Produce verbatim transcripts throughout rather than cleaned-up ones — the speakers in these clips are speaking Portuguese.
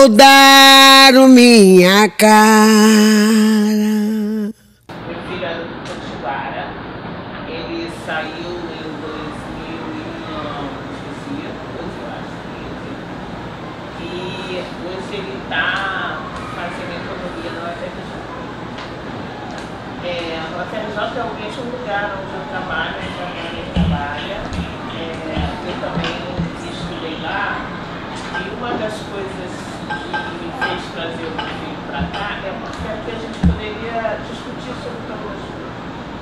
vou dar minha cara. Meu filho era do Potiguara, ele saiu em dois mil e doze, eu acho, e hoje ele está fazendo economia na U F R J. É, a U F R J é o mesmo lugar onde eu trabalho, onde a minha trabalha. É, eu também estudei lá, e uma das coisas que me fez trazer o meu filho para cá é porque aqui a gente poderia discutir sobre todas as coisas.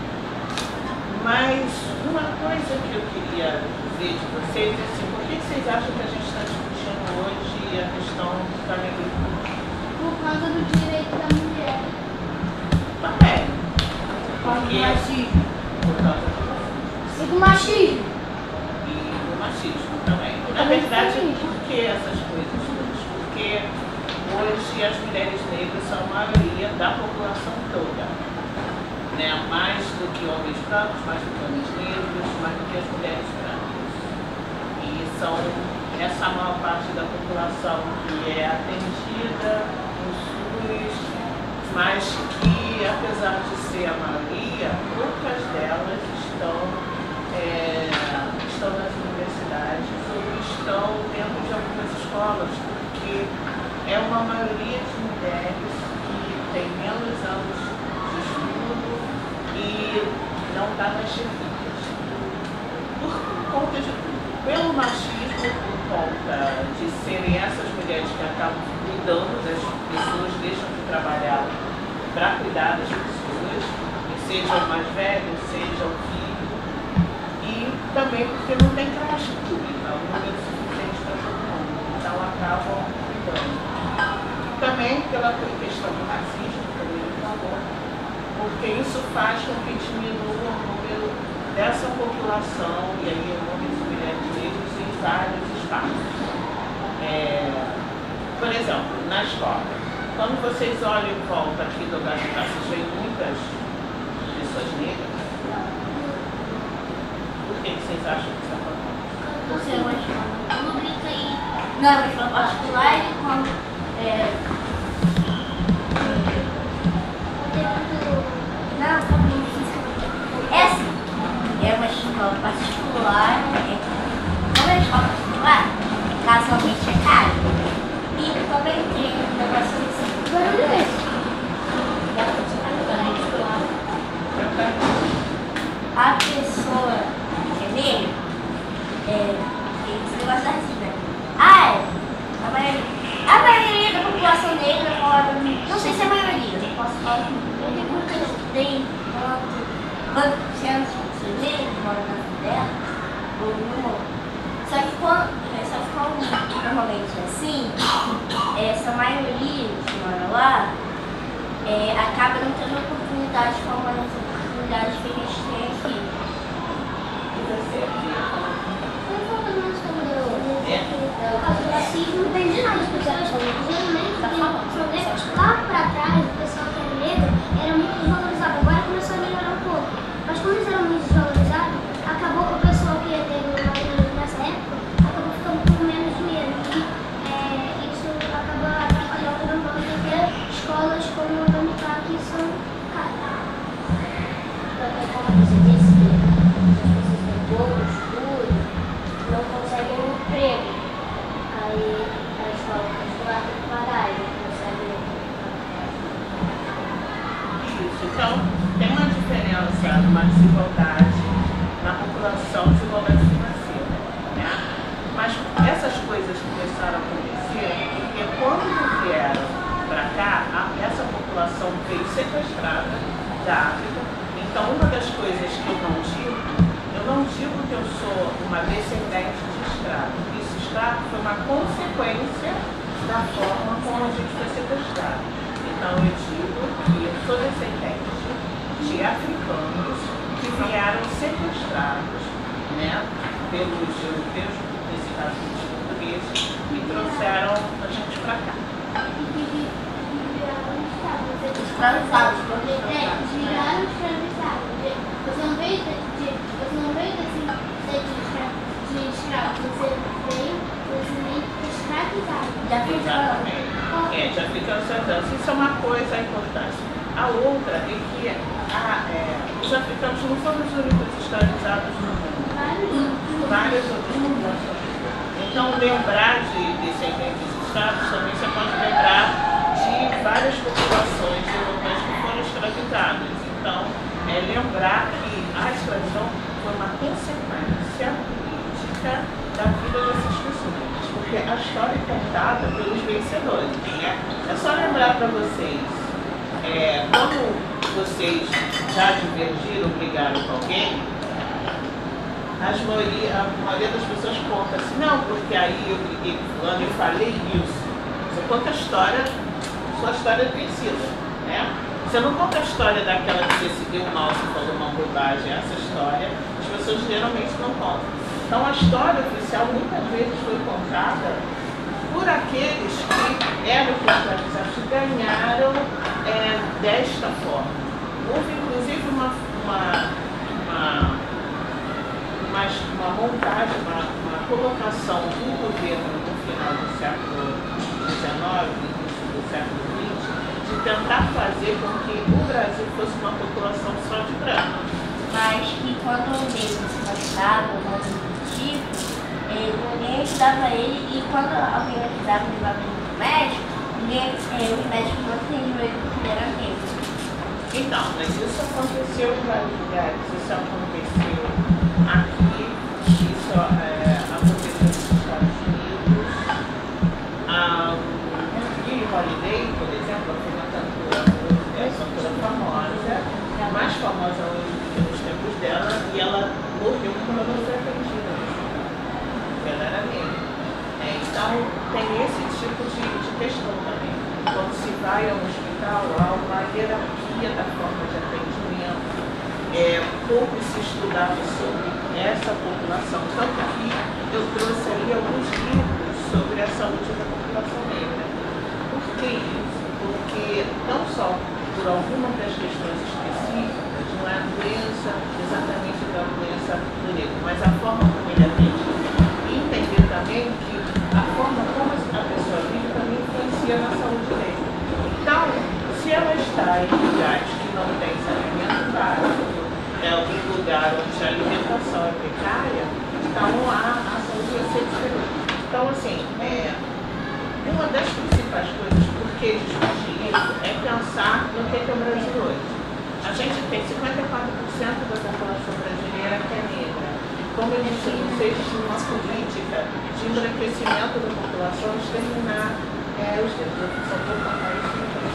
Mas uma coisa que eu queria dizer de vocês é assim, por que vocês acham que a gente está discutindo hoje a questão da negritude? Por causa do direito da mulher. Também. Por causa do Porque- machismo. Por causa do racismo E do machismo. e do machismo também. Na verdade, por que essas coisas todas? Porque hoje as mulheres negras são a maioria da população toda. Né? Mais do que homens brancos, mais do que homens negros, mais do que as mulheres brancas. E são essa maior parte da população que é atendida no SUS, mas que, apesar de ser a maioria, poucas delas estão, é, estão nas universidades ou estão dentro de algumas escolas, porque é uma maioria de mulheres que tem menos anos de estudo e não está nas chefias. Por conta de pelo machismo, por conta de serem essas mulheres que acabam cuidando das pessoas, deixam de trabalhar para cuidar das pessoas, sejam mais velhos, sejam filhos, e também porque não tem creche pública, um número suficiente para todo mundo, então acabam cuidando. Também pela questão do racismo, como ele falou, porque isso faz com que diminua o número dessa população, e aí homens e mulheres negros, em vários espaços. É, por exemplo, na escola, quando vocês olham em volta aqui do lugar de casa, vocês veem muitas pessoas negras. Por que que vocês acham que isso acontece? Você é uma escola pública e. Não, uma escola particular e quando. É... Não, tá bem. É assim. É uma escola particular. É... Como é uma escola particular, casualmente é caro. E também tem um negócio assim. Barulho é esse? A pessoa que é negra, é, tem esse negócio assim, né? Ah, é. A maioria, a maioria da população negra mora, não sei se é a maioria, não posso falar, eu tenho muita gente, quanto por cento de pessoas negras moram na favela, ou não. Só que quando, só que quando normalmente é assim, essa maioria que mora lá, é, acaba não tendo oportunidade como as oportunidades que a gente tem aqui. E você, Não falta mais como o racismo não tem de nada, as pessoas geralmente são negros. Lá pra trás, o pessoal que era negro era muito desvalorizado. Agora começou a melhorar um pouco. Mas como eles eram muito desvalorizados, acabou que o pessoal que é negro nessa época acabou ficando com menos dinheiro. E é, isso acaba atrapalhando também porque escolas como a Unipar que são caras. Como você disse, as pessoas têm pouco estudo, não conseguem um emprego. Aí a escola particular tem que pagar e não consegue. isso. Então, tem uma diferença, uma desigualdade na população, desigualdade financeira. Né? Mas essas coisas começaram a acontecer porque quando vieram para cá, a- essa população veio sequestrada da África. Então, uma das coisas que eu não digo, eu não digo que eu sou uma descendente de escravo. Isso, escravo foi uma consequência da forma como a gente foi sequestrado. Então, eu digo que eu sou descendente de africanos que vieram sequestrados, né, pelos europeus, nesse caso dos portugueses, e trouxeram a gente para cá. Escravizados, viraram escravizados. Você não veio de, de, você não veio desse, de, de escravo, você veio, você veio escravizado. Exatamente. É, de africanos trazidos. Isso é uma coisa importante. A outra é que a, é, os africanos não são os únicos escravizados no mundo. Várias outras populações. Então, lembrar de descendentes escravos também você pode lembrar de várias populações europeias que foram escravizadas. Então, é lembrar que a escravidão foi uma consequência política da vida dessas pessoas. Porque a história é contada pelos vencedores, né? É só lembrar para vocês, é, quando vocês já divergiram, brigaram com alguém, as maioria, a maioria das pessoas conta assim, não, porque aí eu briguei com fulano, eu falei isso. Você conta a história, sua história é vencida, né? Você não conta a história daquela que você se deu mal, você falou uma bobagem, essa história, as pessoas geralmente não contam. Então a história oficial muitas vezes foi contada por aqueles que eram escravizados e ganharam é, desta forma. Houve inclusive uma, uma, uma, uma, uma montagem, uma, uma colocação do governo no final do século dezenove, início do século vinte, de tentar fazer com que o Brasil fosse uma população só de branco. Mas que quando o negro se machucava, ou algo do tipo, eh, ninguém ajudava ele, e quando alguém ajudava e levava ele no médico, ninguém, eh, os médicos não atendiam ele porque ele era negro. Então, mas isso aconteceu em vários lugares. Isso aconteceu aqui, isso é, aconteceu nos Estados Unidos. A Billie Holiday, por exemplo, foi uma cantora, é uma cantora famosa, a mais famosa hoje nos tempos dela, e ela morreu quando ela não foi atendida. Ela era negra. É, então, tem esse tipo de, de questão também. Quando se vai ao hospital, há uma hierarquia da forma de atendimento. É, pouco se estudava sobre essa população. Tanto que eu trouxe ali alguns livros sobre a saúde da população negra. Por que isso? Porque não só por alguma das questões específicas, não é a doença exatamente da doença do negro, mas a forma como ele atende. E entender também que a forma como a pessoa vive também influencia na saúde dele. Então, se ela está em lugares que não tem saneamento básico, é algum lugar onde a alimentação é precária, então a, a saúde vai ser diferente. Então, assim, é, uma das principais coisas por que discutir isso é pensar no que é, que é o Brasil hoje. A gente tem cinquenta e quatro por cento da população brasileira que é negra. Como eu disse, não existe uma política de embranquecimento da população, exterminar é, os negros. Só vou contar isso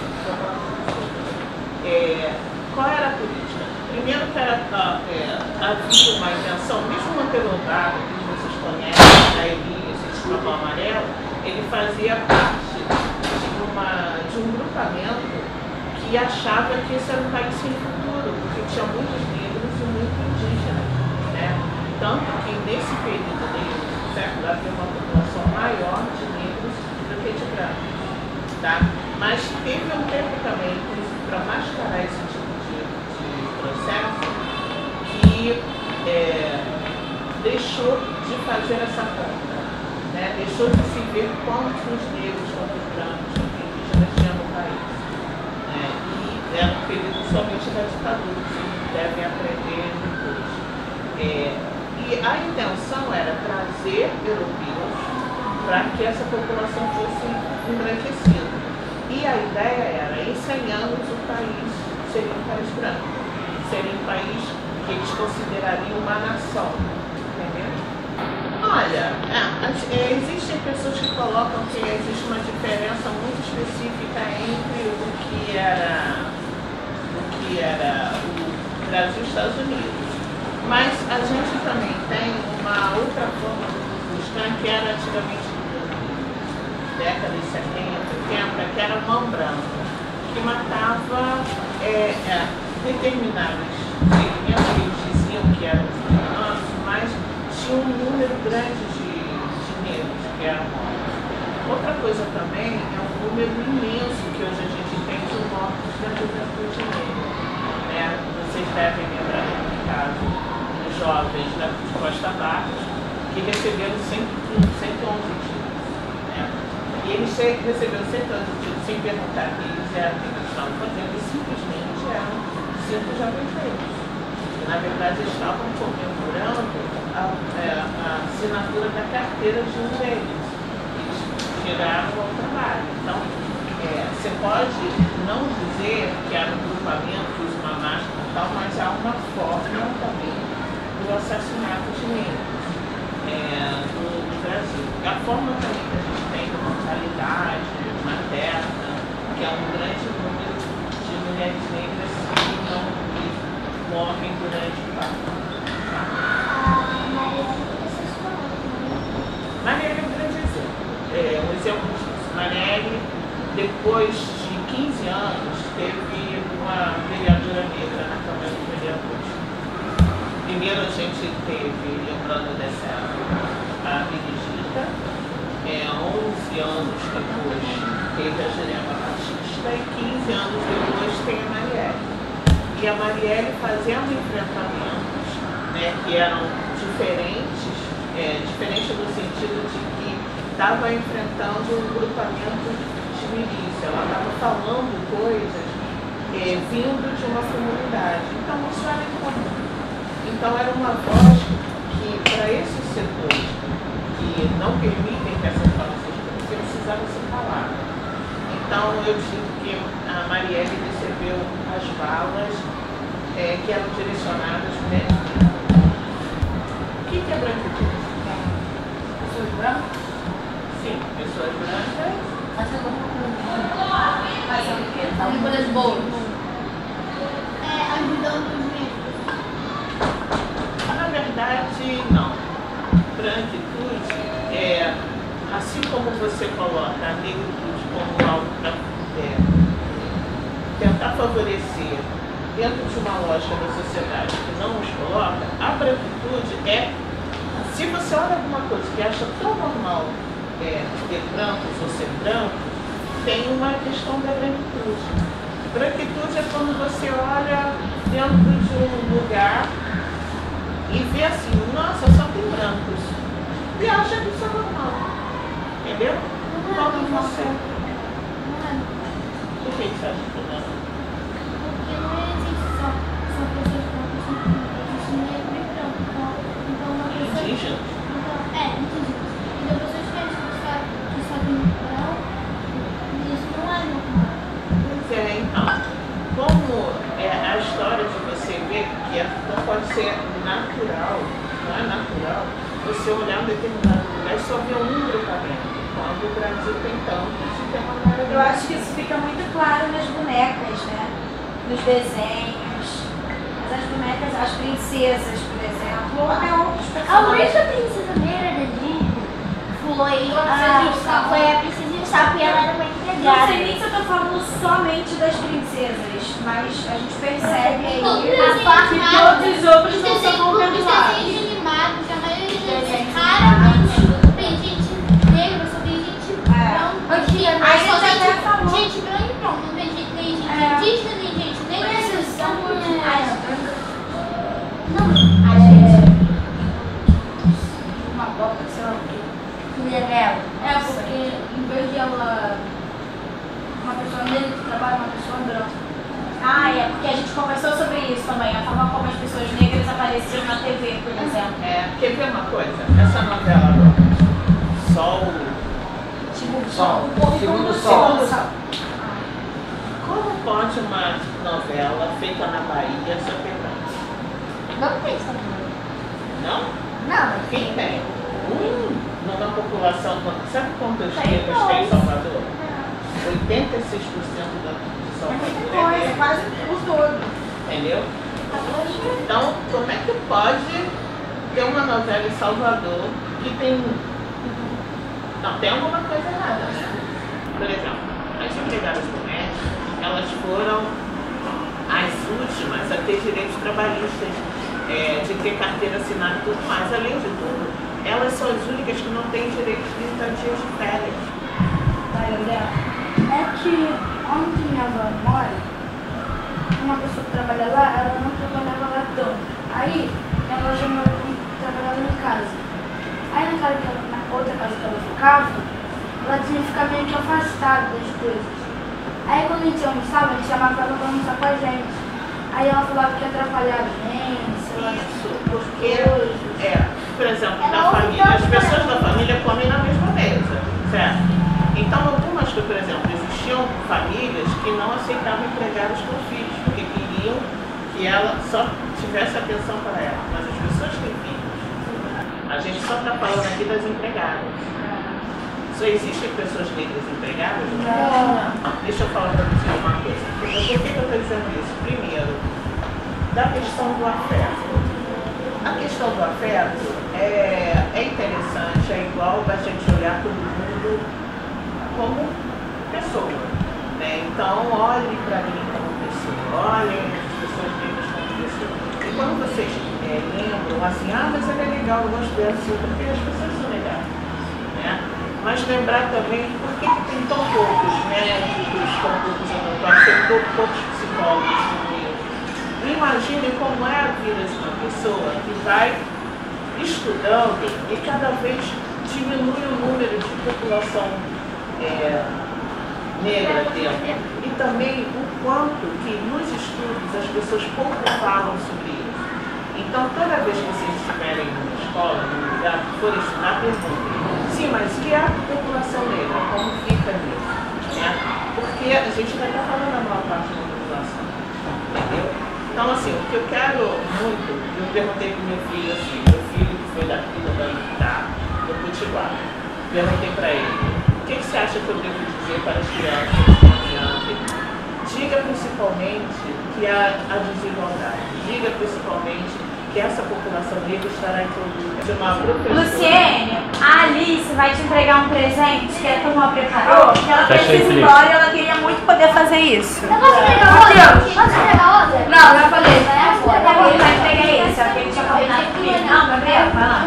é, qual era a política? Primeiro que era, é, havia uma intenção, mesmo o Monteiro Lobato, que vocês conhecem, a Emília, esse Escravão Amarelo, ele fazia parte de, uma, de um grupamento que achava que esse era um país sem futuro, porque tinha muitos negros e muitos indígenas, né? Tanto que nesse período do século havia uma população maior de negros do que de brancos, tá? Mas teve um tempo também, para mascarar esse tipo de, de processo, que é, deixou de fazer essa conta, né? Deixou de se ver quantos negros, quantos brancos, quantos indígenas tinha no país. Né? E era um período somente da ditadura, que vocês devem aprender depois. É, E a intenção era trazer europeus para que essa população fosse embranquecida. E a ideia era, em cem anos, o país seria um país branco. Seria um país que eles considerariam uma nação. Entendeu? Olha, é, é, existem pessoas que colocam que existe uma diferença muito específica entre o que era o, que era o Brasil e os Estados Unidos. Mas a gente também tem uma outra forma de buscar, que era antigamente, décadas de setenta, oitenta, que era a mão branca, que matava é, é, determinados segmentos que eles diziam que eram humanos, mas tinha um número grande de, de negros que eram mortos. Outra coisa também é um número imenso que hoje a gente tem de mortos da juventude negra. Né? Vocês devem lembrar do caso jovens da Costa Barros, que receberam cento e onze títulos. Né? E eles receberam cento e onze títulos sem perguntar que eles eram, que eles estavam fazendo, e simplesmente eram cinco jovens negros. Na verdade, eles estavam comemorando a, a, a assinatura da carteira de um deles. Eles tiraram ao trabalho. Então, é, você pode não dizer que era um grupamento, que usa uma máscara e tal, mas há uma forma também do assassinato de negros é, no, no Brasil. E a forma também que a gente tem de mortalidade materna, que é um grande número de mulheres negras que não morrem durante o parto. Marielle é um grande exemplo. É um exemplo disso. Marielle, depois de quinze anos, teve uma vereadora negra na Câmara de Vereadores. Primeiro a gente teve, lembrando dessa época, a Benedita. É, onze anos depois teve a Jurema Batista e quinze anos depois tem a Marielle. E a Marielle fazendo enfrentamentos, né, que eram diferentes, é, diferentes no sentido de que estava enfrentando um grupamento de milícia, ela estava falando coisas é, vindo de uma comunidade. Então isso era incomum. Então era uma voz que, para esses setores que não permitem que essas falas sejam, você precisava se calar. Então eu digo que a Marielle recebeu as balas é, que eram direcionadas para ela. O que, que é branquitude? Pessoas brancas? Sim, pessoas brancas. Mas eu não Mas é o quê? Tá um das boas. É, ajudando os negros. Na verdade, não. Branquitude é, assim como você coloca a negritude como algo para é, tentar favorecer dentro de uma lógica da sociedade que não os coloca, a branquitude é, se você olha alguma coisa que acha tão normal é, ter brancos ou ser branco, tem uma questão da branquitude. Branquitude é quando você olha dentro de um lugar e vê assim, nossa, só tem brancos. E acha que isso é normal. Entendeu? Quando você... Por que você acha que não? Porque não existe só, só pessoas brancas, existe negro e branco. Então, então uma pessoa... Indígena? Então, é, indígenas. Então pessoas diferentes que só, que só tem branco, isso não é normal. Pois é, então. Como é a história de você ver que é, não pode ser natural, não é natural, você olhar um determinado lugar e só ver um grupamento. Quando o Brasil tem tantos e tem uma área. Eu acho que isso fica muito claro nas bonecas, né? Nos desenhos. Mas as bonecas, as princesas, por exemplo, ou até outros A personagens. única princesa negra da Disney foi a, foi a princesa e o sapo e ela era uma Não empregada. sei nem se eu tô falando somente das princesas, mas a gente percebe aí A que forma- todos os outros Os não são desenhos, os contemplados. desenhos animados, a maioria dos desenhos Desenhos raramente tem gente negra, só tem gente branca. Antigamente Aí só você tem até falou. gente branca e pronto, não tem gente, nem gente É. indígena, nem gente negra, nem exceção. Não, A gente. Uma boca, sei lá o quê. Revela. É, porque em vez de ela. Uma pessoa negra que trabalha, uma pessoa branca. Ah, é, porque a gente conversou sobre isso também, a forma como as pessoas negras apareciam na T V, por exemplo. É, quer ver uma coisa? Essa novela agora, Sol. Tipo, Sol. o povo Segundo como Sol. Segundo Sol. Como pode uma novela feita na Bahia ser branca? não tem essa mulher. Não? Não, Quem tem? Hum, numa população. Sabe quantos Tem negros dois. tem em Salvador? oitenta e seis por cento da de É muita Salvador é coisa, negro. quase o todo. Entendeu? Então, como é que pode ter uma novela em Salvador que tem. Não, tem alguma coisa errada, né? Por exemplo, as empregadas domésticas, elas foram as últimas a ter direitos trabalhistas, é, de ter carteira assinada e tudo mais. Além de tudo, elas são as únicas que não têm direito de trinta dias de férias. Vai, Gabriel. É que onde minha avó mora, uma pessoa que trabalha lá, ela não trabalhava lá tanto. Aí, minha avó já mora, trabalhava em casa. Aí na, casa que ela, na outra casa que ela ficava, ela tinha que ficar meio que afastada das coisas. Aí quando a gente almoçava, a gente chamava ela pra almoçar com a gente. Aí ela falava que atrapalhava a gente, sei lá. Isso, porque, é, por exemplo, na família, as pessoas da família comem na mesma mesa, certo? Então, algumas coisas, por exemplo, existiam famílias que não aceitavam empregados com filhos, porque queriam que ela só tivesse atenção para ela. Mas as pessoas têm filhos. A gente só está falando aqui das empregadas. Só existem pessoas negras empregadas? Não. Deixa eu falar para vocês uma coisa. Por que eu estou dizendo isso? Primeiro, da questão do afeto. A questão do afeto é, é interessante, é igual a gente olhar todo mundo como pessoa. Né? Então, olhe para mim como pessoa, olhem as pessoas negras como pessoa. E quando vocês é, lembram assim, ah, mas ela é legal, eu gosto dela assim, porque as pessoas são legais. Né? Mas lembrar também por que, que tem tão poucos médicos, tão poucos odontólogos, tem tão poucos psicólogos no mundo. Imagine como é a vida de uma pessoa que vai estudando e cada vez diminui o número de população é, negra dentro. E também o quanto que nos estudos as pessoas pouco falam sobre isso. Então toda vez que vocês estiverem numa escola, num lugar que for estudar, perguntem. Sim, mas o que é a população negra? Como fica nisso? Né? Porque a gente ainda está falando da maior parte da população. Entendeu? Então, assim, o que eu quero muito, eu perguntei para o meu filho assim, meu filho que foi daqui do Itá, do Potiguar, perguntei para ele, o que, que você acha que eu devo dizer para as crianças de onze anos? Diga principalmente que há a desigualdade, diga principalmente que essa população negra estará em todo lugar. De uma professora. Luciene, a Alice vai te entregar um presente que a turma preparou, que ela Tá cheio precisa de ir embora e ela queria muito poder fazer isso. Eu posso entregar outra? Posso entregar outra? Não, já falei, vai agora. Ele vai entregar esse, é o que ele tinha combinado comigo. Não, Gabriel, vai lá.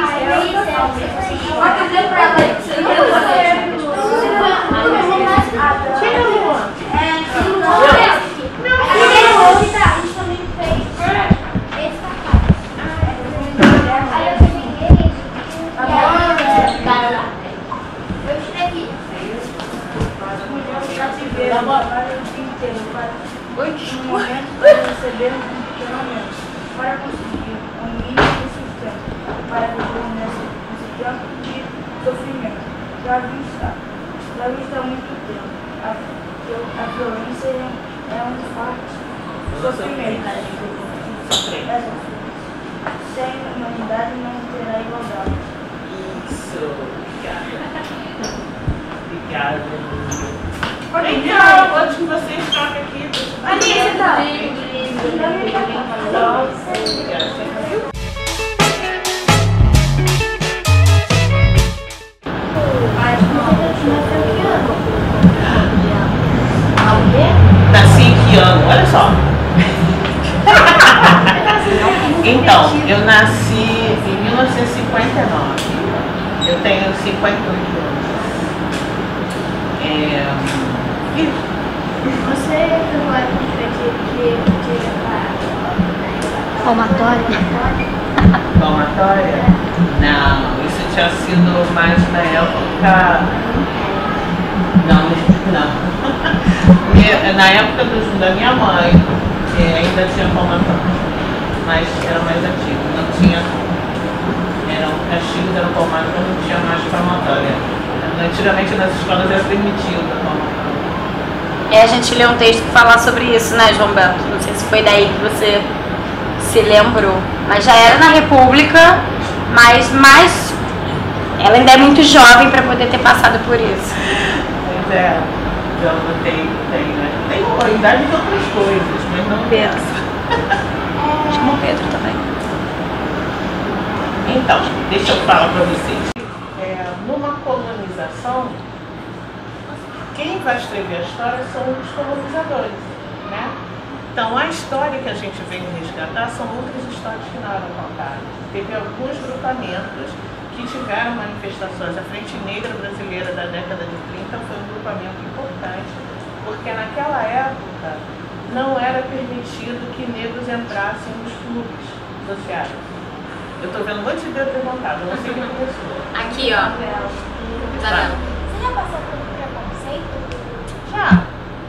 Pode dizer pra ela aí, você não quer fazer. Tira, Luan. No momento para receber um pequeno aumento, para conseguir um mínimo de sustento, para viver nesse, nesse tempo de sofrimento. Já vista, já vista há muito tempo. A, a violência é, é um fato sofrimento. É, sem humanidade não terá igualdade. Isso, obrigada. Obrigada. Então, Então, antes que vocês toquem aqui, Alice, tá? Nasci em que ano? Olha só. Então, eu nasci em mil novecentos e cinquenta e nove. Eu tenho cinquenta e oito anos. É... e... Você pegou a de palmatória? Palmatória? Não, isso tinha sido mais na época. Não, não. Na época do, da minha mãe, ainda tinha palmatória, mas era mais antigo, não tinha. Eram castigos, eram palmatória, não tinha mais palmatória. Antigamente nas escolas era permitido a palmatória. É, a gente leu um texto que fala sobre isso, né, João Beto? Não sei se foi daí que você se lembrou. Mas já era na República, mas mais... ela ainda é muito jovem para poder ter passado por isso. Pois é, então tem, tem, né? Tem a idade de outras coisas, mas não Pedro. Chama o Pedro também. Então, deixa eu falar para vocês. É, numa colonização, quem vai escrever a história são os colonizadores, né? Então, a história que a gente vem resgatar são outras histórias que não eram contadas. Teve alguns grupamentos que tiveram manifestações. A Frente Negra Brasileira da década de trinta foi um grupamento importante, porque naquela época não era permitido que negros entrassem nos clubes sociais. Eu estou vendo um monte de dedo levantado, eu não sei quem começou. Aqui, ó. Tá vendo? Você já passou por preconceito? Já.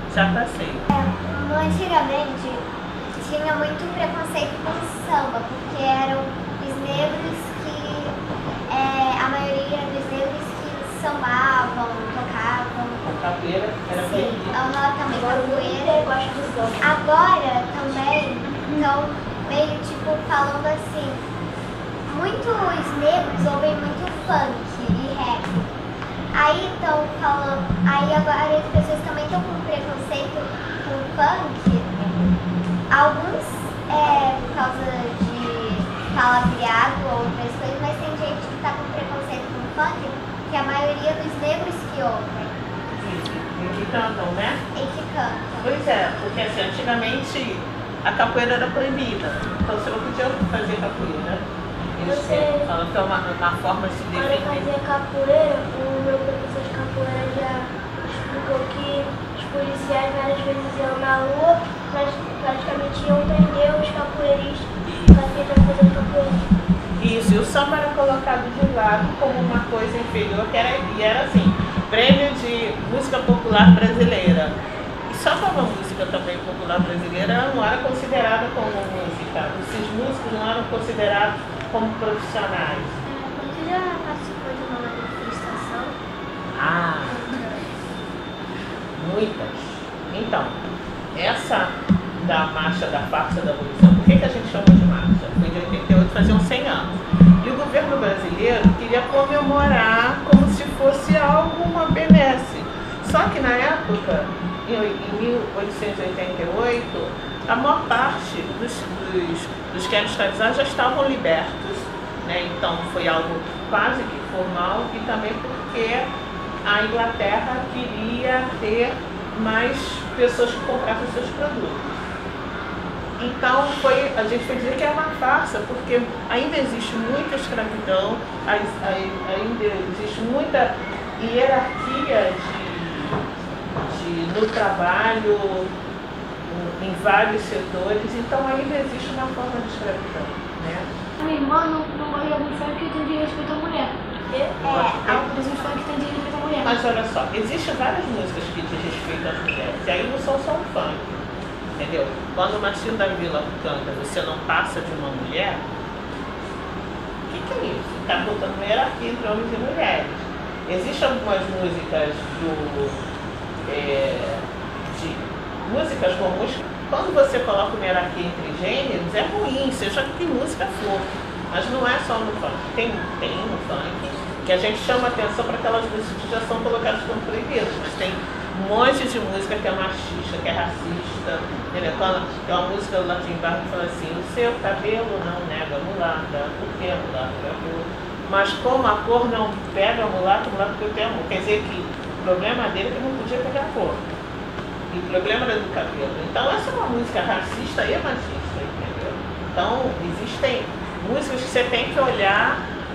Já passei. É, antigamente tinha muito preconceito com samba, porque eram os negros que, é, a maioria dos negros que sambavam, tocavam. A capoeira era Sim, proibida. aham, também capoeira. Eu gosto do samba. Agora também estão meio tipo falando assim, muitos negros ouvem muito funk e rap. Aí estão falando, aí agora as pessoas também estão com preconceito com funk, alguns é por causa de palavreado ou outras coisas, mas tem gente que está com preconceito com funk, que a maioria dos negros que ouvem. E que cantam, né? E que cantam. Pois é, porque assim, antigamente a capoeira era proibida, então você não podia fazer capoeira. Eles Você- falam que é uma, uma forma de se Quando eu defender. fazia capoeira, o meu professor de capoeira já explicou que os policiais várias vezes iam na rua, mas praticamente iam prender os capoeiristas que estavam fazendo capoeira. Isso, e o samba era colocado de lado como uma coisa inferior, que era, e era assim, prêmio de música popular brasileira. E só que uma música também popular brasileira ela não era considerada como música. Esses músicos não eram considerados como profissionais. Você já participou de uma manifestação? Ah, muitas. Então, essa da marcha da farsa da abolição, por que, que a gente chama de marcha? Foi de oitenta e oito, faziam cem anos. E o governo brasileiro queria comemorar como se fosse algo, uma benesse. Só que na época, em mil oitocentos e oitenta e oito, a maior parte dos, dos, dos que eram escravizados já estavam libertos, né? Então foi algo quase que formal, e também porque a Inglaterra queria ter mais pessoas que comprassem seus produtos. Então foi, a gente foi dizer que é uma farsa, porque ainda existe muita escravidão, ainda existe muita hierarquia de, de, no trabalho, em vários setores, então ainda existe uma forma de escravidão, né? Minha irmã não, não gosta de funk que tem de respeito à mulher. É, Mas os funk tem de respeito à mulher. Mas olha só, existem várias músicas que diz respeito às mulheres, e aí não são só um funk, entendeu? Quando o Marcinho da Vila canta Você Não Passa de Uma Mulher, o que, que é isso? Está botando uma hierarquia entre homens e mulheres. Existem algumas músicas do, é, de músicas comuns. Quando você coloca uma hierarquia entre gêneros, é ruim, seja que música for. Mas não é só no funk. Tem, tem no funk que a gente chama atenção para aquelas músicas que já são colocadas como proibidas. Mas tem um monte de música que é machista, que é racista. Entendeu? Tem uma música do Latim Barro que fala assim: o seu cabelo não nega a mulata, porque a mulata é cor. Mas como a cor não pega a mulata, a mulata porque eu tenho amor. Quer dizer que o problema dele é que não podia pegar a cor. E o problema era do cabelo. Então essa é uma música racista e machista, entendeu? Então existem músicas que você tem que olhar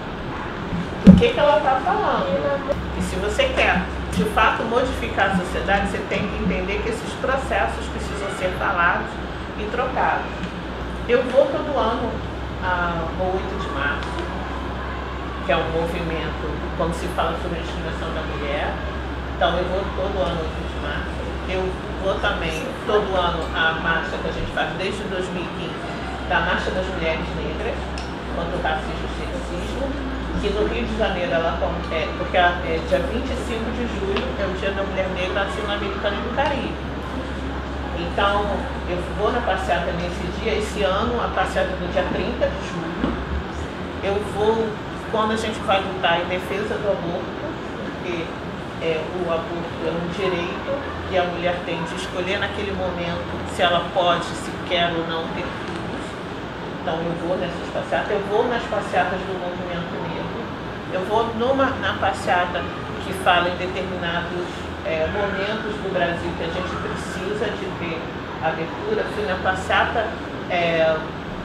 o que, que ela está falando. E se você quer, de fato, modificar a sociedade, você tem que entender que esses processos precisam ser falados e trocados. Eu vou todo ano ao oito de março, que é um movimento, quando se fala sobre a discriminação da mulher. Então eu vou todo ano ao oito de março. Eu vou também, todo ano, a marcha que a gente faz desde dois mil e quinze, da Marcha das Mulheres Negras, contra o racismo e o sexismo, que no Rio de Janeiro, ela é, porque é dia vinte e cinco de julho, é o Dia da Mulher Negra Latino-Americana e do Caribe. Então, eu vou na passeata nesse dia, esse ano, a passeata do dia trinta de julho. Eu vou, quando a gente vai lutar em defesa do aborto, porque é, o aborto é um direito que a mulher tem de escolher naquele momento se ela pode, se quer ou não ter filhos. Então eu vou nessas passeatas, eu vou nas passeatas do movimento negro, eu vou numa, na passeata que fala em determinados é, momentos do Brasil que a gente precisa de ver a abertura. Fui na passeata é,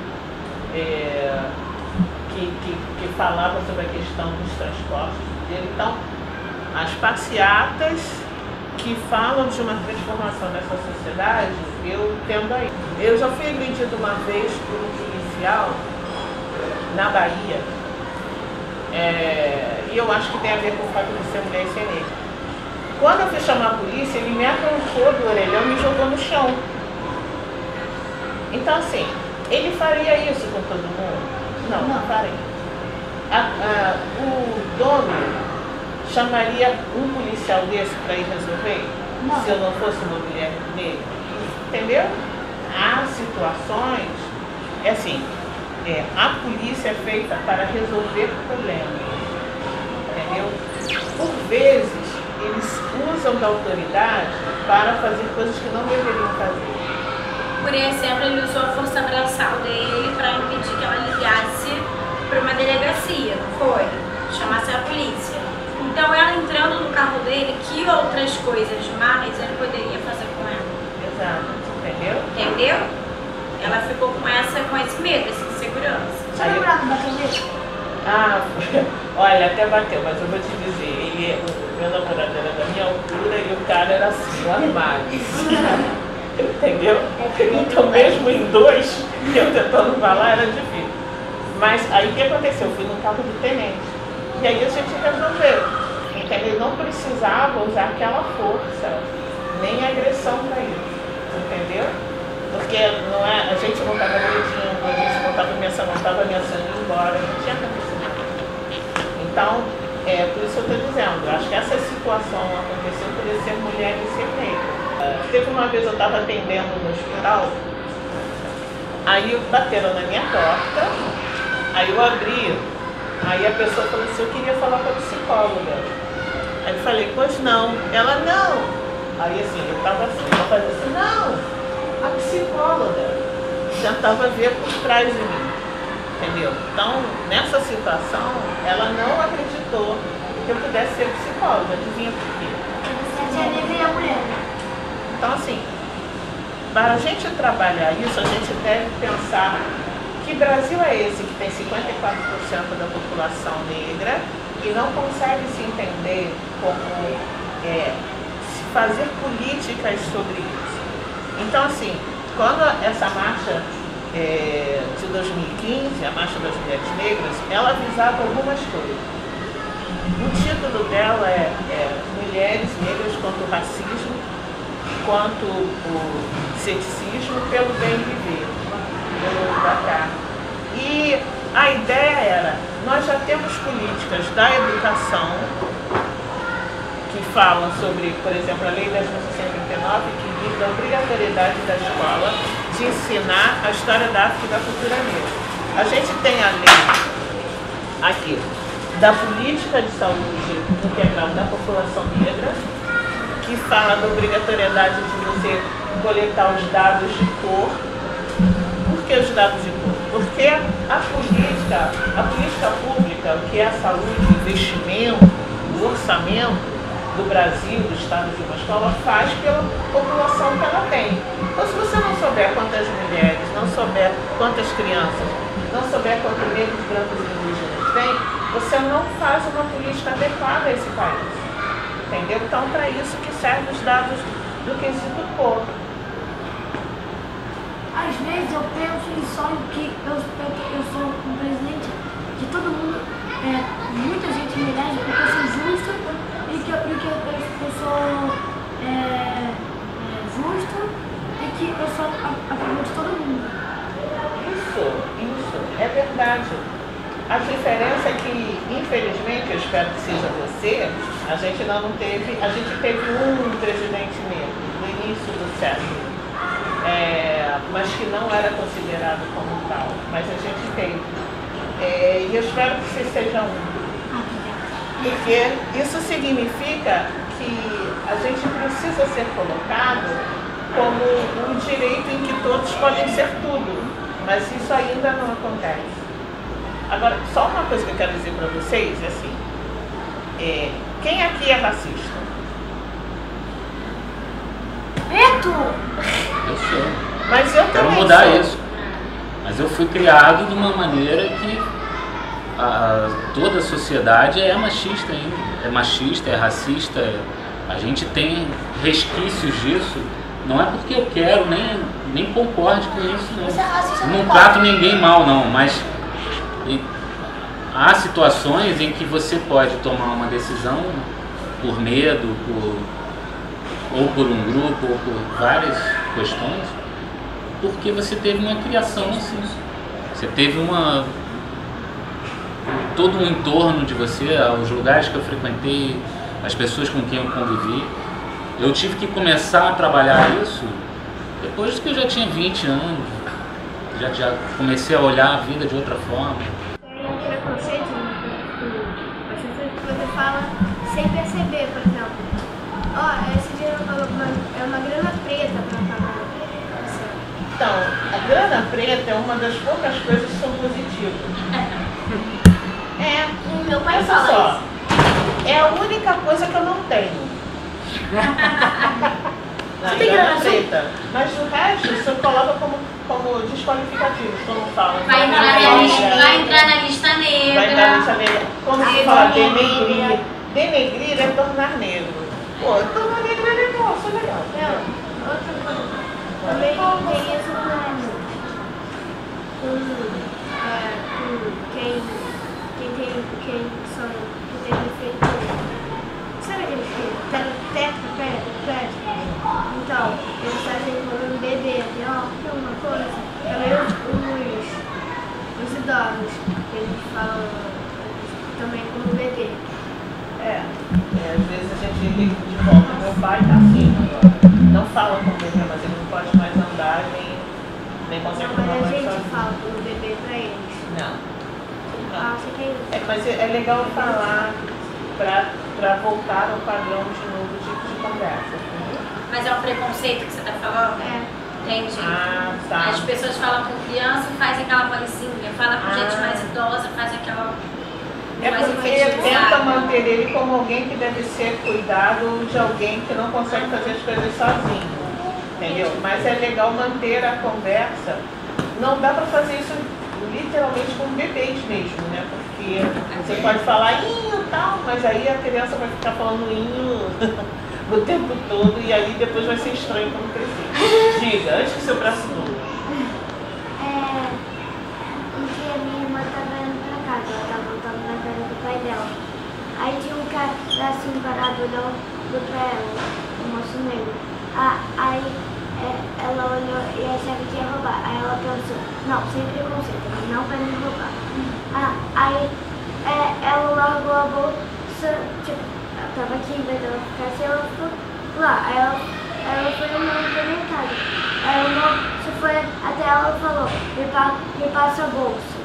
é, que, que, que falava sobre a questão dos transportes dele. Então, as passeatas que falam de uma transformação nessa sociedade, eu tendo aí. Eu já fui agredida uma vez por um policial na Bahia, é, e eu acho que tem a ver com o fato de ser mulher e ser negra. Quando eu fui chamar a polícia, ele me arrancou do orelhão e me jogou no chão. Então, assim, ele faria isso com todo mundo? Não, não, não faria. A, a, o dono chamaria um policial desse para ir resolver? Não. Se eu não fosse uma mulher negra? Entendeu? Há situações, é assim, é, a polícia é feita para resolver problemas, entendeu? Por vezes, eles usam da autoridade para fazer coisas que não deveriam fazer. Por exemplo, ele usou a força braçal dele para impedir que ela ligasse para uma delegacia, não foi? Chamasse a polícia. Então, ela entrando no carro dele, que outras coisas mais ele poderia fazer com ela? Exato, entendeu? Entendeu? Ela ficou com, essa, com esse medo, essa insegurança. Seu namorado bateu nele? Ah, olha, até bateu, mas eu vou te dizer, ele, o meu namorado era da minha altura e o cara era assim, um armário. Entendeu? Então mesmo em dois, eu tentando falar, era difícil. Mas aí o que aconteceu? Eu fui no carro do tenente. E aí a gente resolveu. Entendeu? Não precisava usar aquela força, nem agressão para isso. Entendeu? Porque não é, a gente não estava agredindo, a gente não estava ameaçando, não estava ameaçando ir embora, não tinha acontecido nada. Então, é por isso eu estou dizendo, eu acho que essa situação aconteceu por ele ser mulher e ser negra. Teve uma vez eu estava atendendo no hospital, aí bateram na minha porta, aí eu abri, aí a pessoa falou assim, eu queria falar com a psicóloga. Aí eu falei, pois não. Ela, não. Aí assim, eu estava assim, eu falei assim, não. A psicóloga tentava ver por trás de mim, entendeu? Então, nessa situação, ela não acreditou que eu pudesse ser psicóloga. Adivinha por quê? Você é negra e é mulher. Então, assim, para a gente trabalhar isso, a gente deve pensar que Brasil é esse que tem cinquenta e quatro por cento da população negra e não consegue se entender como é, se fazer políticas sobre isso. Então, assim, quando essa marcha é, de dois mil e quinze, a Marcha das Mulheres Negras, ela avisava algumas coisas. O título dela é, é Mulheres Negras contra o Racismo, quanto o ceticismo pelo bem viver, pelo da carne. E a ideia era, nós já temos políticas da educação que falam sobre, por exemplo, a Lei dez mil seiscentos e trinta e nove, que diz a obrigatoriedade da escola de ensinar a história da África e da cultura negra. A gente tem a lei aqui da política de saúde integral da população negra, que fala da obrigatoriedade de você coletar os dados de cor. Por que os dados de cor? Porque a política, a política pública, o que é a saúde, o investimento, o orçamento do Brasil, do Estado de uma escola, faz pela população que ela tem. Então, se você não souber quantas mulheres, não souber quantas crianças, não souber quantos negros, brancos e indígenas tem, você não faz uma política adequada a esse país. Entendeu? Então, para isso que servem os dados do quesito cor. Às vezes eu penso e sonho que eu, eu, eu sou um presidente de todo mundo, é, muita gente me elege porque eu sou justo e que eu, e que eu, eu, eu sou é, é, justo e que eu sou a, a favor de todo mundo. Isso, isso, é verdade. A diferença é que, infelizmente, eu espero que seja você, a gente não teve, a gente teve um presidente negro no início do século, é, mas que não era considerado como tal, mas a gente teve. É, e eu espero que você seja um. Porque isso significa que a gente precisa ser colocado como um direito em que todos podem ser tudo, mas isso ainda não acontece. Agora, só uma coisa que eu quero dizer para vocês, é assim, é, quem aqui é racista? Beto! Eu sou. Mas eu Quero também mudar sou. isso. Mas eu fui criado de uma maneira que a, toda a sociedade é machista ainda. É machista, é racista, é, a gente tem resquícios disso. Não é porque eu quero, nem, nem concorde com isso, não. Você é racista, Não não trato pode. ninguém mal, não, mas e, há situações em que você pode tomar uma decisão por medo, por, ou por um grupo, ou por várias questões, porque você teve uma criação assim. Você teve uma... todo um entorno de você, os lugares que eu frequentei, as pessoas com quem eu convivi. Eu tive que começar a trabalhar isso depois que eu já tinha vinte anos. Já, já comecei a olhar a vida de outra forma. Tem um preconceito as pessoas que você fala sem perceber, por exemplo. Ó, oh, esse dinheiro é uma grana preta para pagar. Então, a grana preta é uma das poucas coisas que são positivas. É, E meu pai olha fala só, isso. é a única coisa que eu não tenho. Na tem grana grana preta. Mas o resto você coloca como, como desqualificativo, quando fala. Vai entrar na lista, vai entrar na lista negra. Vai entrar na lista negra. Quando se fala denegrir, denegrir é tornar negro. Pô, tornar negro é legal, isso é legal. Não, outra coisa. Também tem isso com, com, é, com quem, quem tem, quem são, que tem defeito. Sabe aqueles que tem teto, pé, pé? Então, eles fazem com um bebê, ó, tem uma coisa. Também os, os idosos, eles falam também com o bebê. É, é, às vezes a gente liga de volta, meu pai tá assim agora. Não fala com o bebê, mas ele não pode mais andar, nem, nem consegue tomar Mas a banho gente sozinho. fala com o bebê pra eles. Não. Ah, você quer isso? É, mas é, é legal falar pra, pra voltar ao padrão de novo tipo de conversa. Entendeu? Mas é um preconceito que você tá falando? É. Entendi. Ah, tá. As pessoas falam com criança e faz aquela vozinha, fala com Ah. gente mais idosa, faz aquela... É mais porque infantilizada. tenta manter ele como alguém que deve ser cuidado de alguém que não consegue fazer as coisas sozinho. Entendeu? Mas é legal manter a conversa. Não dá pra fazer isso literalmente com bebês mesmo, né? Porque você pode falar inho e tal, mas aí a criança vai ficar falando inho o tempo todo e aí depois vai ser estranho quando crescer. Diga, antes que seu braço doa. É, um dia minha irmã estava indo pra casa, ela estava voltando na casa do pai dela. Aí tinha um cara assim parado olhando pra ela, um moço negro. Ah, aí é, ela olhou e achava que ia roubar. Aí ela pensou, não, sem preconceito, não vai me roubar. Ah, aí é, ela largou a bolsa, tipo, ela tava aqui, em vez dela ficar assim, ela ficou lá. Aí ela, ela foi no supermercado. Aí o moço foi até ela e falou, me, pa, me passa a bolsa.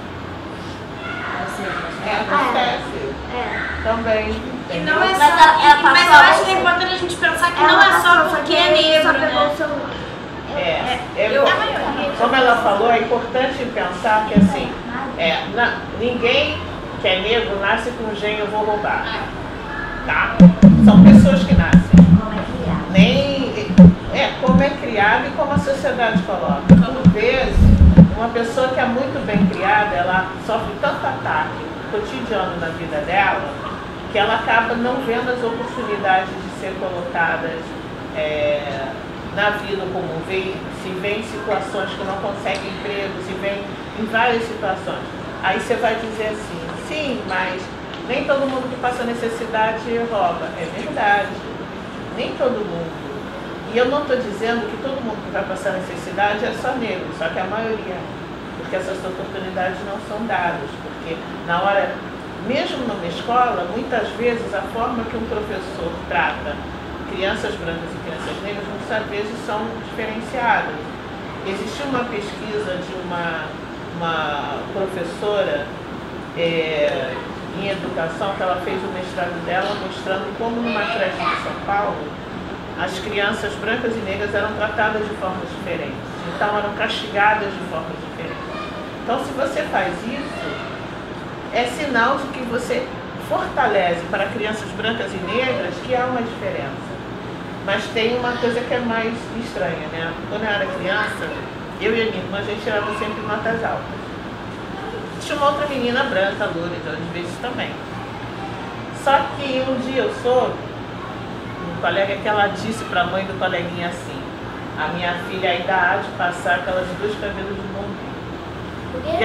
É, acontece. É. Também. E entendeu? não é Mas só, ela- ela e- mas eu passou a acho que é bolsa. importante a gente pensar que Ela não é só passou, porque que é ele só negro, pegou o né? celular. É, é Eu- bom. Como ela falou, é importante pensar que assim, é, na- ninguém que é negro nasce com um gênio eu vou roubar. Tá? São pessoas que nascem. Como é que é? Nem, é, como é criado e como a sociedade coloca. Por vezes, uma pessoa que é muito bem criada, ela sofre tanto ataque cotidiano na vida dela, que ela acaba não vendo as oportunidades de ser colocadas é, na vida comum. Vê, se vê em situações que não consegue emprego, se vê em várias situações. Aí você vai dizer assim, sim, mas nem todo mundo que passa necessidade rouba. É verdade, nem todo mundo. E eu não estou dizendo que todo mundo que vai passar necessidade é só negro, só que a maioria, porque essas oportunidades não são dadas, porque na hora, mesmo numa escola, muitas vezes a forma que um professor trata crianças brancas e crianças negras, muitas vezes são diferenciadas. Existiu uma pesquisa de uma, uma professora é, em educação, que ela fez o mestrado dela mostrando como numa creche de São Paulo, as crianças brancas e negras eram tratadas de formas diferentes, então eram castigadas de formas diferentes. Então, se você faz isso, é sinal de que você fortalece para crianças brancas e negras que há uma diferença. Mas tem uma coisa que é mais estranha, né? Quando eu era criança, eu e a minha irmã, a gente tirava sempre notas altas. Tinha uma outra menina branca, loura, então, às vezes também. Só que um dia eu soube, um colega que ela disse para a mãe do coleguinha assim, a minha filha ainda há de passar aquelas duas cabelos de bombril. E aí,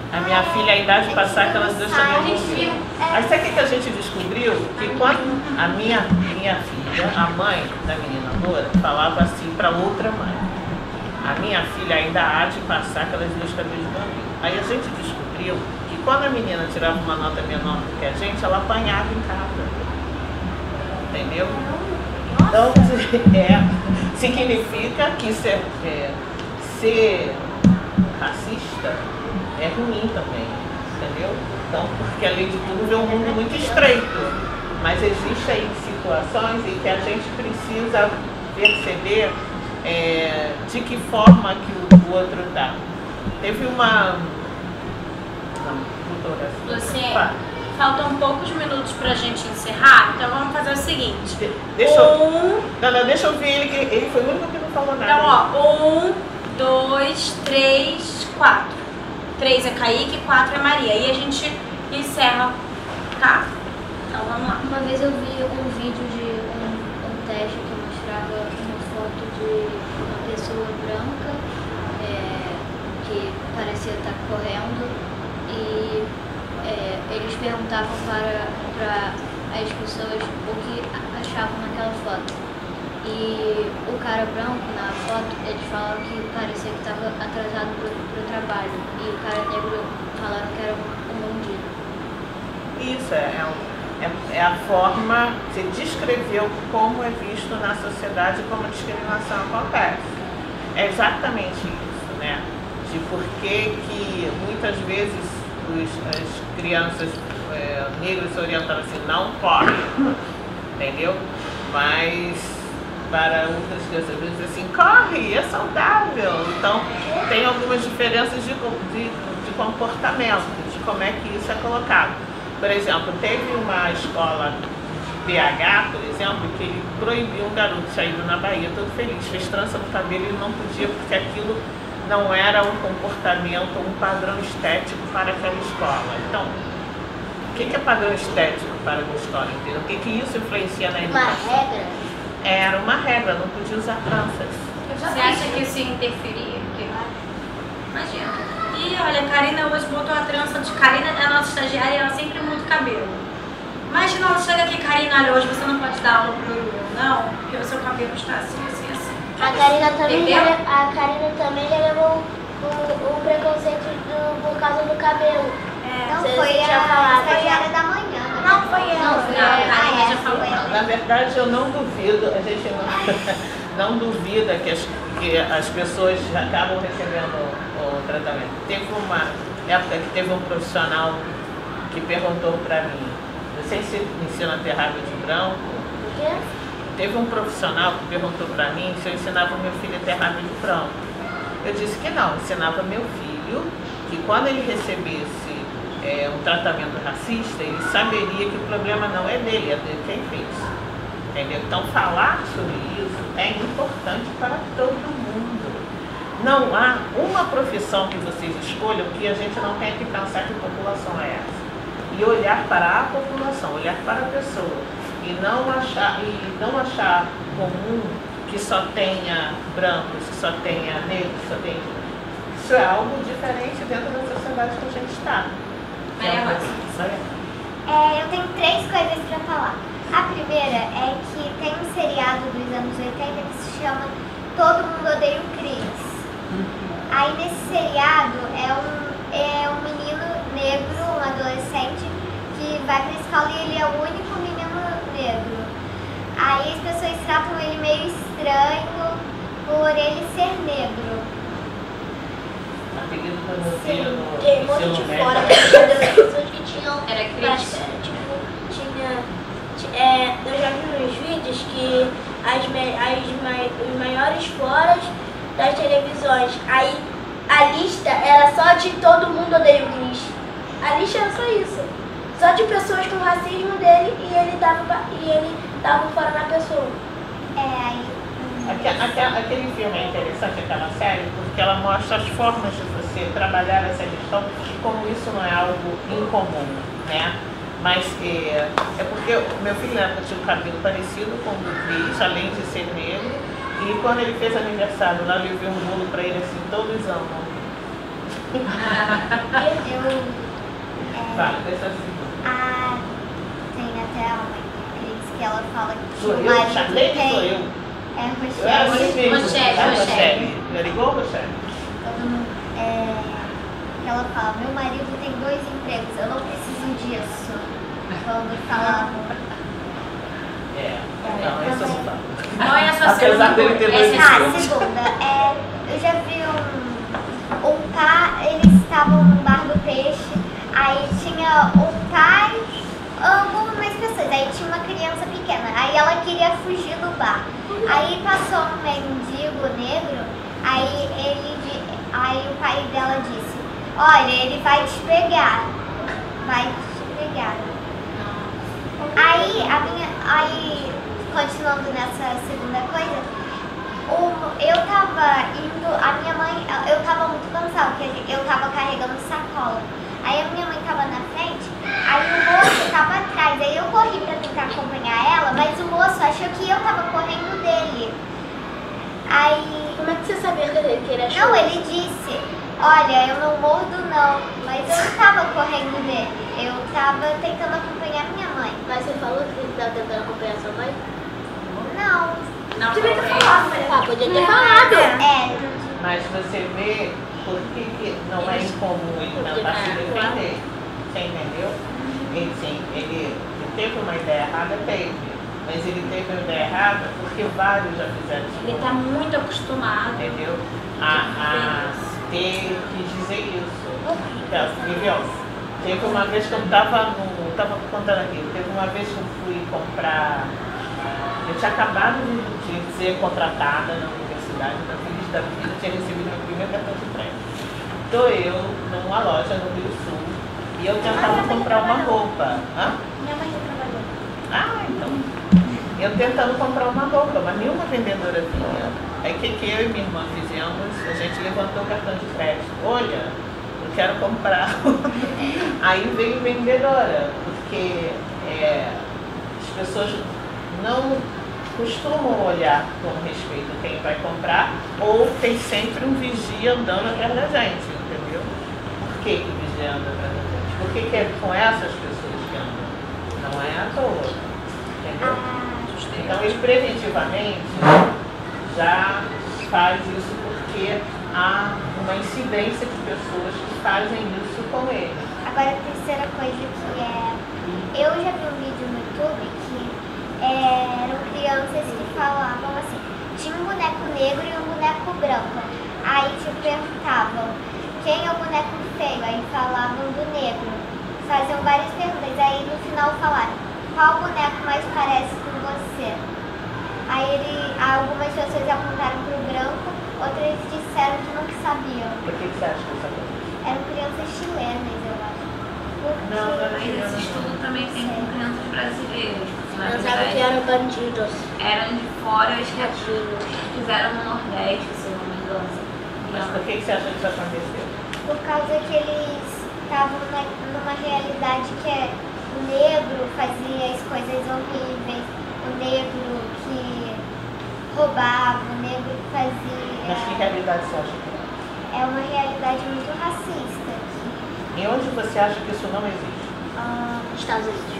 A minha filha, a idade passar, que elas Deus também A gente ouviu. viu. Aí sabe o que que a gente descobriu? Que quando a minha, minha filha, a mãe da menina loura, falava assim para outra mãe: a minha filha ainda há de passar aquelas duas cabelos de bambu. Aí a gente descobriu que quando a menina tirava uma nota menor do que a gente, ela apanhava em casa. Entendeu? Então, é, significa que ser, é, ser racista é ruim também, entendeu? Então, porque além de tudo, vê um mundo muito estreito. Mas existem situações em que a gente precisa perceber é, de que forma que o, o outro está. Teve uma... Não, doutora, Você, fala. faltam poucos minutos pra gente encerrar, então vamos fazer o seguinte. De- deixa eu... Um, Não, não, deixa eu ver ele, que ele foi o único que não falou nada. então, ó, um, dois, três, quatro. Três é Kaique, quatro é Maria. E a gente encerra, tá? Então vamos lá. Uma vez eu vi um vídeo de um, um teste que mostrava uma foto de uma pessoa branca é, que parecia estar correndo e é, eles perguntavam para, para as pessoas o que achavam naquela foto. E o cara branco na foto, eles falaram que parecia que estava atrasado para o trabalho. E o cara negro falaram que era um, um bandido. Isso, é, é, um- é, é a forma, você descreveu como é visto na sociedade, como a discriminação acontece. É exatamente isso, né? De por que que muitas vezes os, as crianças é, negras se orientam assim, não correm, entendeu? Mas para outras crianças, às vezes assim, corre, é saudável. Então, tem algumas diferenças de, co- de, de comportamento, de como é que isso é colocado. Por exemplo, teve uma escola B H, por exemplo, que ele proibiu um garoto saído na Bahia todo feliz, fez trança no cabelo e ele não podia porque aquilo não era um comportamento, um padrão estético para aquela escola. Então, o que que é padrão estético para uma escola inteira? O que que isso influencia na Uma educação? regra. Era uma regra, não podia usar tranças. Você acha que isso ia interferir? Porque... Imagina. E olha, a Karina hoje botou a trança de Karina, é a nossa estagiária, e ela sempre muda o cabelo. Imagina, ela chega aqui, Karina, olha, hoje você não pode dar aula pro Bruno, não, porque o seu cabelo está assim, assim, assim. A Karina também, Entendeu? já, a Karina também já levou o, o preconceito do, por causa do cabelo. É, Não você foi tinha a falado, estagiária da manhã. né? Não, foi ela. Não, foi Não, ela. a Karina Ah, já é, falou. foi ela. Na verdade, eu não duvido, a gente não, não duvida que as, que as pessoas acabam recebendo o, o tratamento. Teve uma época que teve um profissional que perguntou para mim, não sei se ensina a ter raiva de branco. O quê? Teve um profissional que perguntou para mim se eu ensinava meu filho a ter raiva de branco. Eu disse que não, ensinava meu filho que quando ele recebesse é, um tratamento racista, ele saberia que o problema não é dele, é de quem fez. Entendeu? Então, falar sobre isso é importante para todo mundo. Não há uma profissão que vocês escolham que a gente não tenha que pensar que população é essa. E olhar para a população, olhar para a pessoa. E não achar, e não achar comum que só tenha brancos, que só tenha negros, que só tenha... Isso é algo diferente dentro da sociedade que a gente está. Maria Rosa. Maria. É, eu tenho três coisas para falar. A primeira é que tem um seriado dos anos oitenta que se chama Todo Mundo Odeia o Chris. Aí nesse seriado é um, é um menino negro, um adolescente, que vai pra escola e ele é o único menino negro. Aí as pessoas tratam ele meio estranho por ele ser negro. Apelido do meu filho no Tem um monte ensino de médio. fora das pessoas que tinham. Era crítica. Tipo, tinha. ti- É, eu já vi nos vídeos que as, me- as mai- os maiores foras das televisões. Aí a lista era só de todo mundo odeia o Chris. A lista era só isso. Só de pessoas com racismo dele e ele dava, pa- e ele dava fora na pessoa. É, aí. Aque- aque- Aquele filme é interessante, aquela série, porque ela mostra as formas de você trabalhar essa questão e como isso não é algo incomum, né? Mas é, é porque o meu filho na época tinha um cabelo parecido com o do Cris, além de ser negro, e quando ele fez aniversário lá, eu levei um bolo para ele assim, todos amam. Eu. É, Fala, deixa assim. a, tem até uma crise que ela fala que Sou o eu, marido Charlene, tem. sou eu. É Eu era assim Rochelle. mesmo. Rochelle, tá, Rochelle. Já ligou, Rochelle? Todo mundo. É, ela fala, meu marido tem dois empregos, eu não preciso disso. Quando falavam. É. Não, esse eu não falo. Qual é a sua Apesar segunda dele ter coisa? dois Essa é a Ah, empregos. segunda. É, eu já vi um, um pai, eles estavam no bar do peixe, aí tinha um pai, algumas pessoas, aí tinha uma criança pequena, aí ela queria fugir do bar. Aí passou um mendigo negro, aí ele, di- aí o pai dela disse, olha, ele vai te pegar, vai te pegar. Aí, a minha, aí, continuando nessa segunda coisa, o, eu tava indo, a minha mãe, eu tava muito cansada, porque eu tava carregando sacola. Aí a minha mãe tava na frente, aí o moço tava atrás, aí eu corri pra tentar acompanhar ela, mas o moço achou que eu tava correndo dele. Aí, Como é que você sabia que ele, que ele achou? não, ele disse, olha, eu não mordo não, mas eu não tava correndo dele, eu tava tentando acompanhar minha mãe. Mas você falou que ele estava tentando acompanhar sua mãe? Não. Não, Devia ter talvez. falado, ah, podia ter falado. É, Mas você vê por que, que não é incomum ele tentar se defender. Você entendeu? Ele, sim, ele, ele teve uma ideia errada, teve. Mas ele teve uma ideia errada porque vários já fizeram isso. Ele está muito acostumado. Entendeu? A, a ter que dizer isso. Então, entendeu? Teve uma vez que eu estava no. Estava contando aqui, teve uma vez que eu fui comprar. Eu tinha acabado de, de ser contratada na universidade, na Feliz da Vida, tinha recebido meu primeiro cartão de crédito. Estou eu numa loja no Rio Sul e eu tentava comprar uma roupa. Hã? minha mãe já trabalhou. Ah, então. Eu tentando comprar uma roupa, mas nenhuma vendedora vinha. Aí o que, que eu e minha irmã fizemos? A gente levantou o cartão de crédito. Olha, eu quero comprar. Aí veio vendedora, porque é, as pessoas não costumam olhar com respeito quem vai comprar, ou tem sempre um vigia andando atrás da gente, entendeu? Por que, que o vigia anda atrás da gente? Por que, que é com essas pessoas que andam? Não é à toa, entendeu? Então ele preventivamente já faz isso porque há uma incidência de pessoas que fazem isso com ele. Agora a terceira coisa que é. Eu já vi um vídeo no YouTube que é, eram crianças que falavam assim, tinha um boneco negro e um boneco branco. Aí te perguntavam, quem é o boneco feio? Aí falavam do negro. Faziam várias perguntas, aí no final falaram, qual boneco mais parece com você? Aí ele, algumas pessoas apontaram para o branco, outras disseram que não sabiam. Por que, que você acha que isso acontece? Eram crianças chilenas, eu acho. Porque... Não, não é Mas esse estudo também tem com crianças brasileiras. Na Pensaram que verdade, eram bandidos. eram de fora, acho que Latinos. fizeram no Nordeste, se eu não me engano. Mas por que, que você acha que isso aconteceu? Por causa que eles estavam na- numa realidade que é, o negro fazia as coisas horríveis, o negro que roubava, o negro que Mas que fazia... realidade você acha que é? É uma realidade muito racista. Que, E onde você acha que isso não existe? ah, Estados Unidos.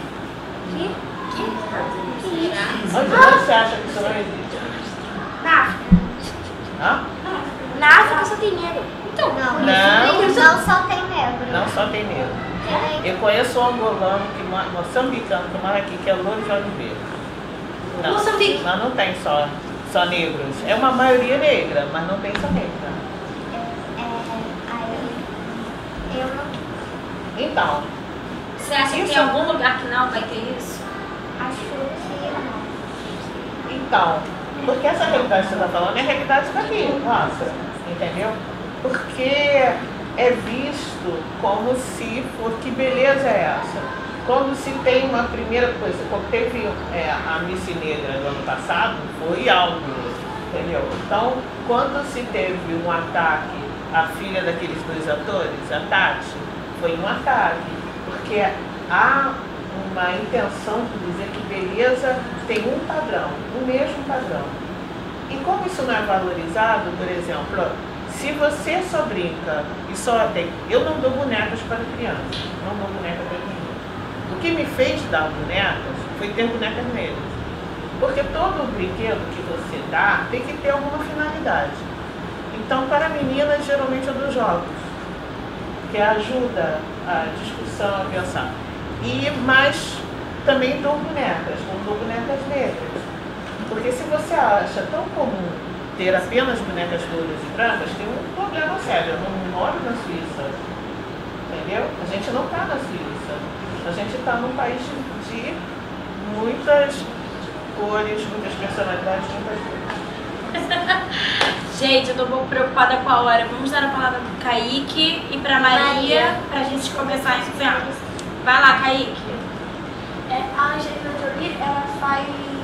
Onde você acha que isso não existe? Na África. Hã? Na África só tem negro. não, Não. isso não só tem negro. Não só tem negro. Tem Eu conheço um angolano, que, mo- moçambicano, que mora aqui, que é louro de olho verde. Não, Moçambique. mas não tem só, só negros. É uma maioria negra, mas não tem só negra. é, aí eu não Então, Você acha que Isso. tem algum lugar que não vai ter isso? acho que não. então, porque essa realidade que você está falando é a realidade daqui, nossa, entendeu? Porque é visto como se, for, que beleza é essa? Quando se tem uma primeira coisa, como teve é, a Miss Negra no ano passado, foi algo, entendeu? Então, quando se teve um ataque à filha daqueles dois atores, a Tati, foi um ataque, porque há uma intenção de dizer que beleza tem um padrão, o mesmo padrão. E como isso não é valorizado, por exemplo, Se você só brinca e só tem... Eu não dou bonecas para crianças, não dou boneca para ninguém. O que me fez dar bonecas foi ter bonecas negras. Porque todo brinquedo que você dá tem que ter alguma finalidade. Então, para meninas, geralmente eu dou jogos, que ajuda a discussão, a pensar. E, mas também dou bonecas, não dou bonecas negras. Porque se você acha tão comum ter apenas bonecas loiras e brancas, tem um problema sério. Eu não moro na Suíça, entendeu? A gente não está na Suíça. A gente está num país de muitas cores, muitas personalidades, muitas coisas. Gente, eu tô um pouco preocupada com a hora. Vamos dar a palavra pro Kaique e pra Maria, Maria. pra gente começar a ensinar. Vai lá, Kaique. É, a Angelina Jolie, ela faz...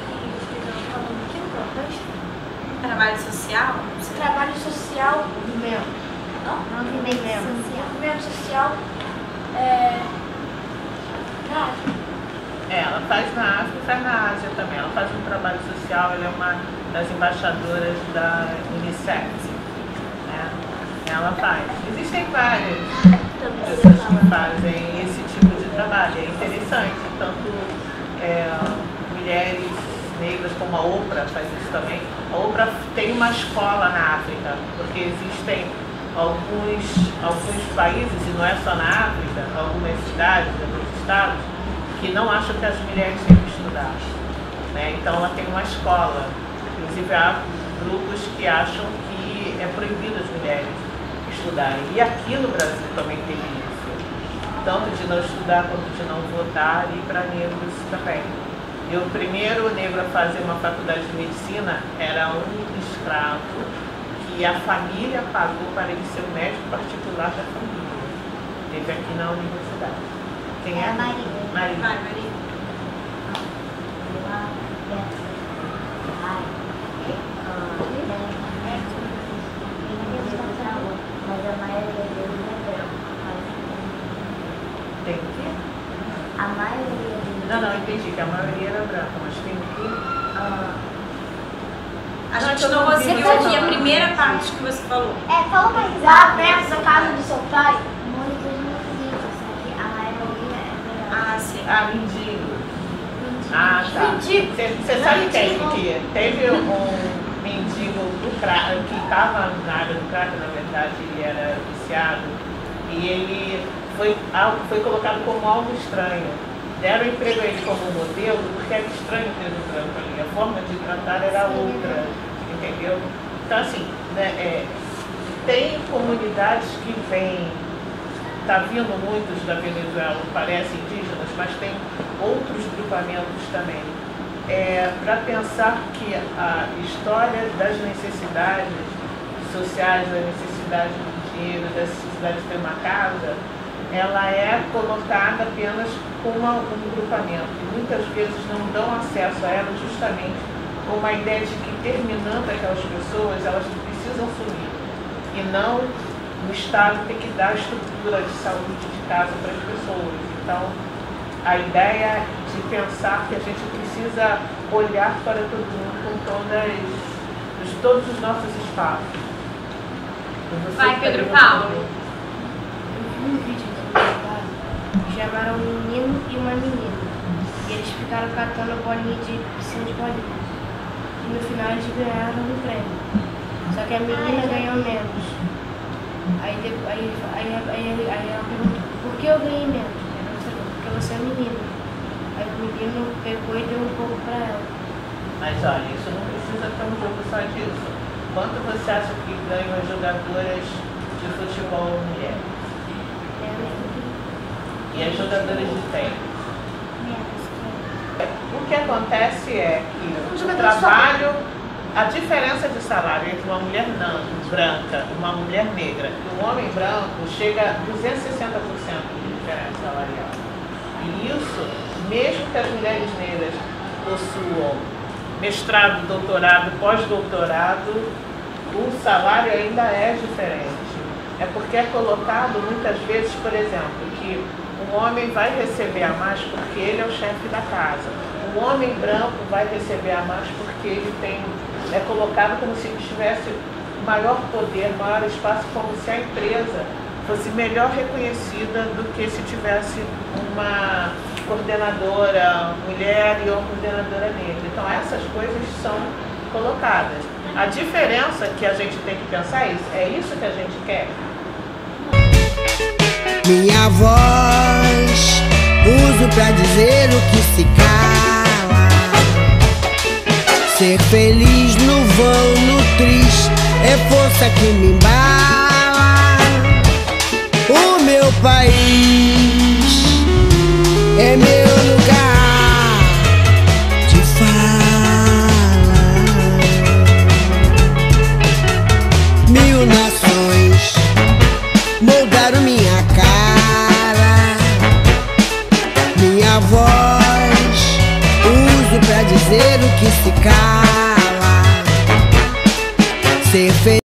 Trabalho social? Trabalho social. Movimento. Não? Movimento social. Movimento social. É... Na É, ela faz na África e faz na Ásia também. Ela faz um trabalho social, ela é uma das embaixadoras da Unicef. Né? Ela faz. Existem várias pessoas que fazem esse tipo de trabalho. É interessante. Tanto é, mulheres negras como a Oprah faz isso também. A Oprah tem uma escola na África, porque existem alguns, alguns países, e não é só na África, algumas cidades, alguns estados, que não acham que as mulheres têm que estudar. Né? Então ela tem uma escola. Inclusive há grupos que acham que é proibido as mulheres estudarem. E aqui no Brasil também teve isso. Tanto de não estudar quanto de não votar, e para negros também. E o primeiro negro a fazer uma faculdade de medicina era um escravo que a família pagou para ele ser o médico particular da família. Teve aqui na universidade. Quem é? É a Maria. Maria. Vai, Maria. Mas a maioria deles é branco. Tem que? A maioria deles... Não, não, entendi que a maioria era branca, mas tem que... Ah, A Não, gente eu não não conseguiu vi, ouvir a não. primeira parte que você falou. é, fala mais Lá perto da casa do seu pai. Muitos não só que a maioria é branca. Ah, sim. Ah, mendigo. Ah, tá. Mendigo. Você sabe quem que teve um mendigo do crack, que estava na área do crack, na verdade, ele era viciado, e ele foi, al- foi colocado como algo estranho. Deram emprego a ele como modelo, porque era estranho ter um branco ali. A forma de tratar era outra, entendeu? Então, assim, né, é, tem comunidades que vêm, está vindo muitos da Venezuela, parecem indígenas, mas tem outros grupamentos também. É, para pensar que a história das necessidades sociais, da necessidade do dinheiro, da necessidade de ter uma casa, ela é colocada apenas como um grupamento. E muitas vezes não dão acesso a ela justamente com uma ideia de que, terminando aquelas pessoas, elas precisam sumir. E não o Estado ter que dar estrutura de saúde de casa para as pessoas. Então, a ideia de pensar que a gente precisa olhar para todo mundo com todas, os- todos os nossos espaços. Você Vai, que Pedro tá Paulo. vendo? Um vídeo que chamaram um menino e uma menina. E eles ficaram catando bolinha de piscina de bolinha. E no final eles ganharam um prêmio. Só que a menina ganhou menos. Aí, depois, aí, aí, aí, aí ela perguntou, por que eu ganhei menos? Ela falou, porque você é menina. Aí o menino pegou e deu um pouco pra ela. Mas olha, isso não precisa ter um jogo só disso. Quanto você acha que ganham as jogadoras de futebol mulheres? E as jogadoras de tênis? O que acontece é que o trabalho, a diferença de salário entre uma mulher não, branca e uma mulher negra e um homem branco chega a duzentos e sessenta por cento de diferença salarial. E isso, mesmo que as mulheres negras possuam mestrado, doutorado, pós-doutorado, o salário ainda é diferente. É porque é colocado muitas vezes, por exemplo, que um homem vai receber a mais porque ele é o chefe da casa. Um homem branco vai receber a mais porque ele tem, é colocado como se ele estivesse maior poder, maior espaço, como se a empresa fosse melhor reconhecida do que se tivesse uma coordenadora mulher e uma coordenadora negra. Então essas coisas são colocadas. A diferença que a gente tem que pensar é isso, é isso que a gente quer. Minha voz uso pra dizer o que se cala. Ser feliz no vão, no triste, é força que me embala. O meu país